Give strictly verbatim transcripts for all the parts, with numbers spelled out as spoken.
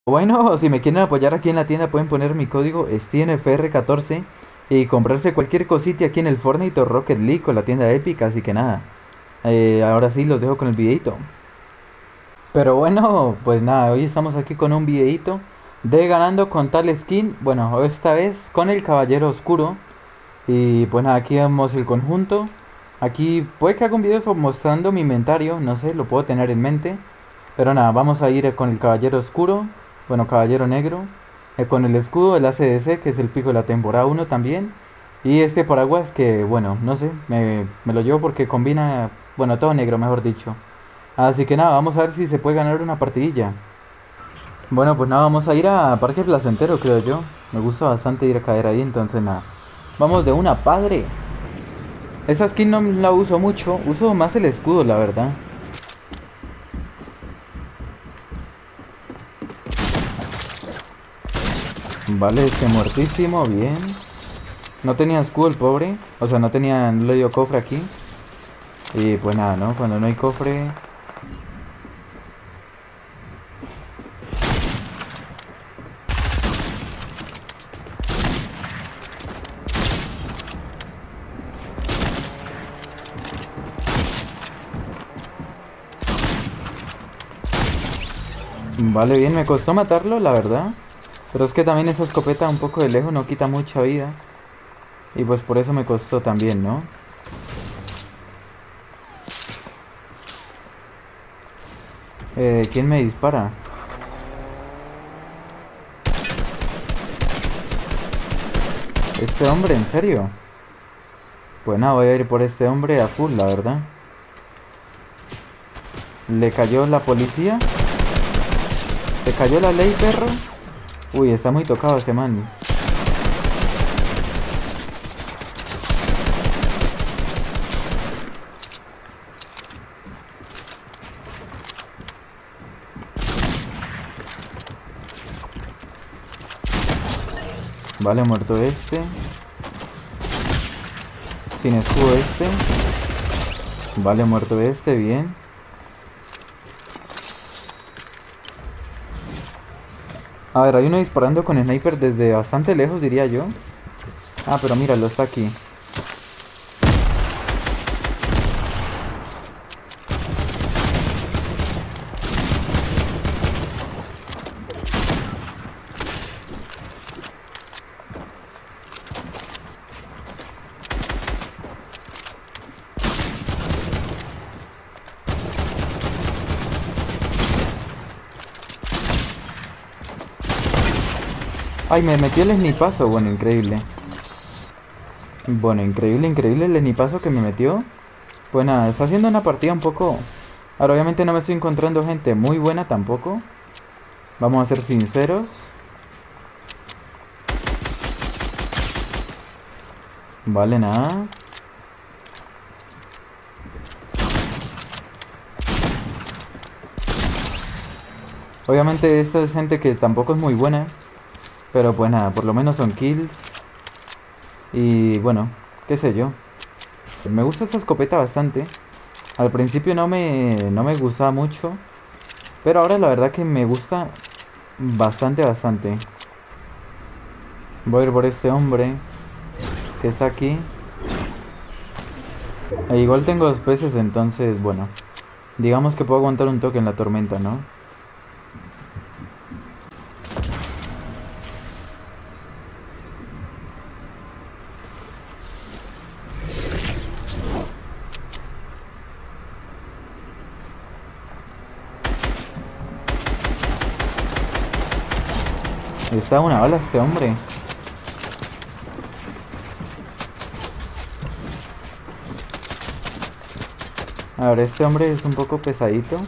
Bueno, si me quieren apoyar aquí en la tienda pueden poner mi código Steven F R catorce y comprarse cualquier cosita aquí en el Fortnite o Rocket League o la tienda Epic, así que nada. Eh, ahora sí los dejo con el videito. Pero bueno, pues nada, hoy estamos aquí con un videito de ganando con tal skin. Bueno, esta vez con el Caballero Oscuro. Y pues nada, aquí vemos el conjunto. Aquí puede que haga un video so- mostrando mi inventario, no sé, lo puedo tener en mente. Pero nada, vamos a ir con el Caballero Oscuro, bueno, Caballero Negro, eh, con el escudo, el A C D C, que es el pico de la temporada uno también. Y este paraguas que, bueno, no sé, me, me lo llevo porque combina, bueno, todo negro, mejor dicho. Así que nada, vamos a ver si se puede ganar una partidilla. Bueno, pues nada, vamos a ir a Parque Placentero, creo yo. Me gusta bastante ir a caer ahí, entonces nada. Vamos de una, padre. Esa skin no la uso mucho, uso más el escudo, la verdad. Vale, este muertísimo, bien. No tenía escudo el pobre, o sea, no tenía, no le dio cofre aquí. Y pues nada, ¿no? Cuando no hay cofre... Vale, bien, me costó matarlo, la verdad. Pero es que también esa escopeta un poco de lejos no quita mucha vida. Y pues por eso me costó también, ¿no? Eh, ¿quién me dispara? Este hombre, ¿en serio? Pues nada, voy a ir por este hombre a full, la verdad. ¿Le cayó la policía? ¿Le cayó la ley, perro? Uy, está muy tocado ese man. Vale, muerto este. Sin escudo este. Vale, muerto este, bien. A ver, hay uno disparando con sniper desde bastante lejos, diría yo. Ah, pero míralo, está aquí. Ay, me metió el snipazo. Bueno, increíble. Bueno, increíble, increíble el snipazo que me metió. Pues nada, está haciendo una partida un poco... Ahora, obviamente no me estoy encontrando gente muy buena tampoco. Vamos a ser sinceros. Vale, nada. Obviamente esta es gente que tampoco es muy buena. Pero pues nada, por lo menos son kills. Y bueno, qué sé yo. Me gusta esta escopeta bastante. Al principio no me, no me gustaba mucho. Pero ahora la verdad que me gusta bastante, bastante. Voy a ir por este hombre que está aquí. E igual tengo dos peces, entonces, bueno. Digamos que puedo aguantar un toque en la tormenta, ¿no? Está una bala este hombre. A ver, este hombre es un poco pesadito.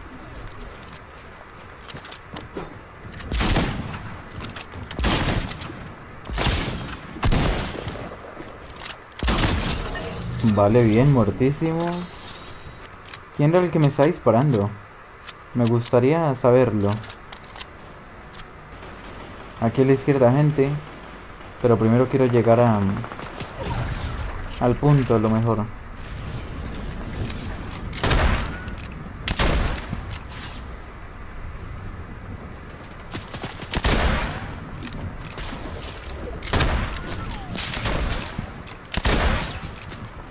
Vale, bien, muertísimo. ¿Quién era el que me está disparando? Me gustaría saberlo. Aquí a la izquierda, gente. Pero primero quiero llegar a... al punto, lo mejor.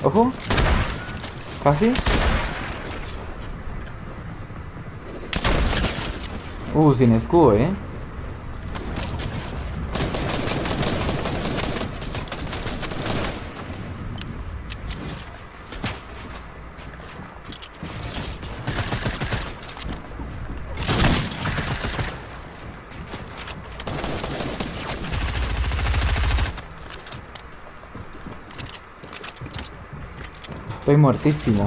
Ojo. Casi. Uh, sin escudo, eh. Estoy muertísimo.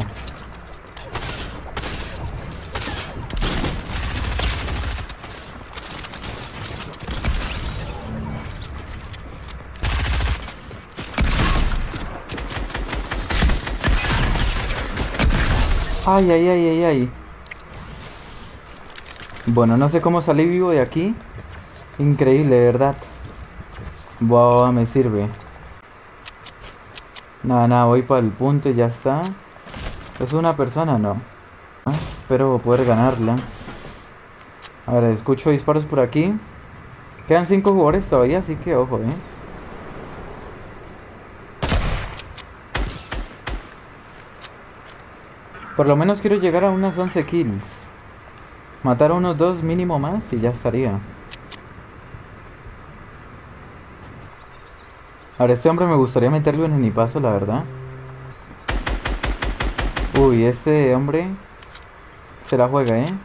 Ay, ay, ay, ay, ay. Bueno, no sé cómo salí vivo de aquí. Increíble, de verdad. Buah, me sirve. Nada, nada, voy para el punto y ya está. ¿Es una persona? No. Ah, espero poder ganarla. A ver, escucho disparos por aquí. Quedan cinco jugadores todavía, así que ojo, eh. Por lo menos quiero llegar a unas once kills. Matar a unos dos mínimo más y ya estaría. Ahora, este hombre me gustaría meterlo en mi paso, la verdad. Uy, este hombre se la juega, eh.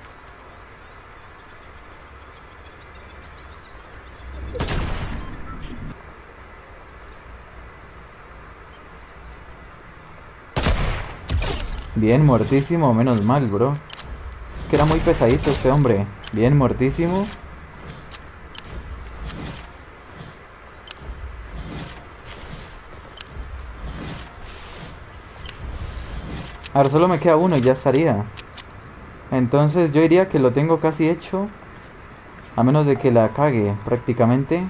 Bien, muertísimo, menos mal, bro. Es que era muy pesadito este hombre. Bien, muertísimo. Ahora solo me queda uno y ya estaría. Entonces yo diría que lo tengo casi hecho. A menos de que la cague prácticamente.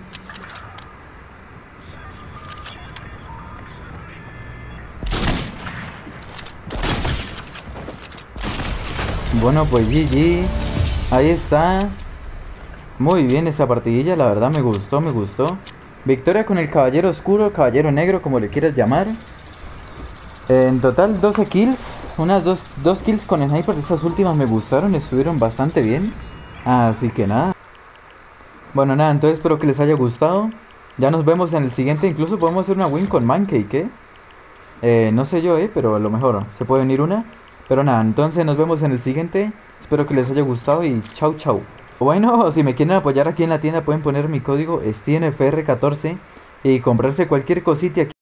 Bueno, pues G G. Ahí está. Muy bien esa partidilla, la verdad me gustó, me gustó. Victoria con el caballero oscuro, caballero negro, como le quieras llamar. En total doce kills. Unas dos, dos kills con sniper. Esas últimas me gustaron, estuvieron bastante bien. Así que nada. Bueno, nada, entonces espero que les haya gustado. Ya nos vemos en el siguiente. Incluso podemos hacer una win con Mancake, ¿eh? Eh, no sé yo, ¿eh? Pero a lo mejor se puede venir una. Pero nada, entonces nos vemos en el siguiente. Espero que les haya gustado y chau chau. Bueno, si me quieren apoyar aquí en la tienda pueden poner mi código S T N F R catorce y comprarse cualquier cosita aquí.